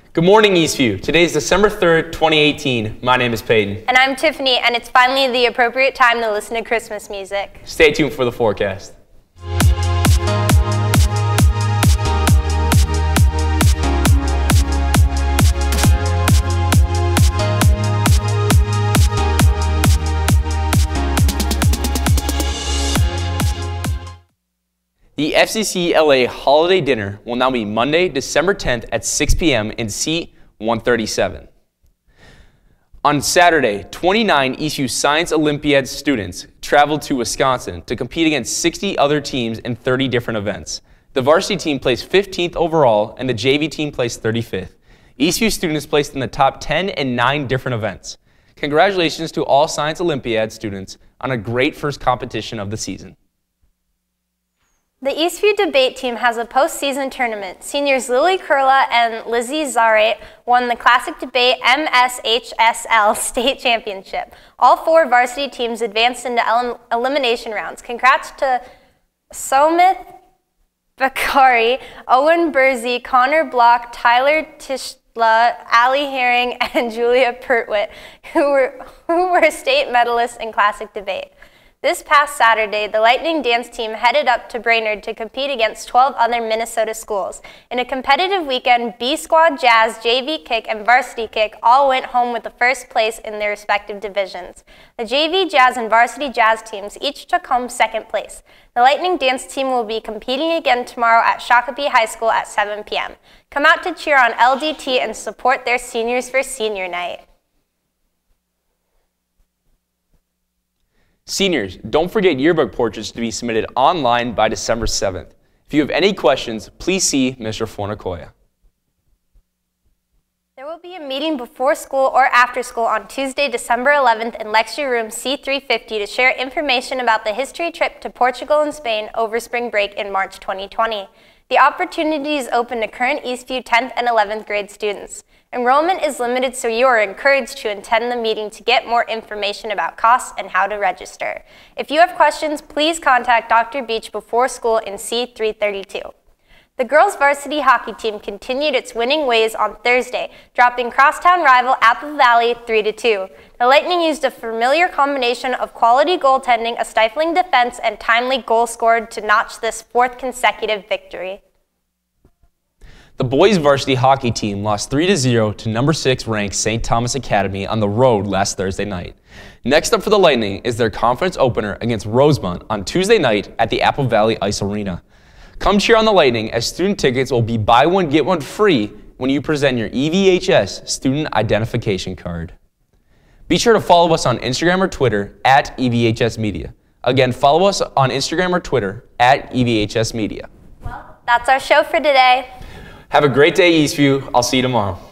Good morning, Eastview. Today is December 3rd, 2018. My name is Peyton. And I'm Tiffany, and it's finally the appropriate time to listen to Christmas music. Stay tuned for the forecast. The FCC LA Holiday Dinner will now be Monday, December 10th at 6 p.m. in seat 137. On Saturday, 29 Eastview Science Olympiad students traveled to Wisconsin to compete against 60 other teams in 30 different events. The varsity team placed 15th overall and the JV team placed 35th. Eastview students placed in the top 10 in 9 different events. Congratulations to all Science Olympiad students on a great first competition of the season. The Eastview debate team has a postseason tournament. Seniors Lily Kurla and Lizzie Zarate won the Classic Debate MSHSL State Championship. All 4 varsity teams advanced into elimination rounds. Congrats to Somith Bakari, Owen Bursey, Connor Block, Tyler Tishla, Ali Herring, and Julia Pertwit, who were state medalists in Classic Debate. This past Saturday, the Lightning Dance team headed up to Brainerd to compete against 12 other Minnesota schools. In a competitive weekend, B Squad Jazz, JV Kick, and Varsity Kick all went home with the first place in their respective divisions. The JV Jazz and Varsity Jazz teams each took home second place. The Lightning Dance team will be competing again tomorrow at Shakopee High School at 7 p.m. Come out to cheer on LDT and support their seniors for senior night. Seniors, don't forget yearbook portraits to be submitted online by December 7th. If you have any questions, please see Mr. Fornicoya. There will be a meeting before school or after school on Tuesday, December 11th in lecture room C350 to share information about the history trip to Portugal and Spain over spring break in March 2020. The opportunity is open to current Eastview 10th and 11th grade students. Enrollment is limited, so you are encouraged to attend the meeting to get more information about costs and how to register. If you have questions, please contact Dr. Beach before school in C332. The girls' varsity hockey team continued its winning ways on Thursday, dropping crosstown rival Apple Valley 3-2. The Lightning used a familiar combination of quality goaltending, a stifling defense, and timely goal scored to notch this 4th consecutive victory. The boys' varsity hockey team lost 3-0 to number 6 ranked St. Thomas Academy on the road last Thursday night. Next up for the Lightning is their conference opener against Rosemont on Tuesday night at the Apple Valley Ice Arena. Come cheer on the Lightning, as student tickets will be buy one get one free when you present your EVHS student identification card. Be sure to follow us on Instagram or Twitter at EVHS Media. Again, follow us on Instagram or Twitter at EVHS Media. Well, that's our show for today. Have a great day, Eastview. I'll see you tomorrow.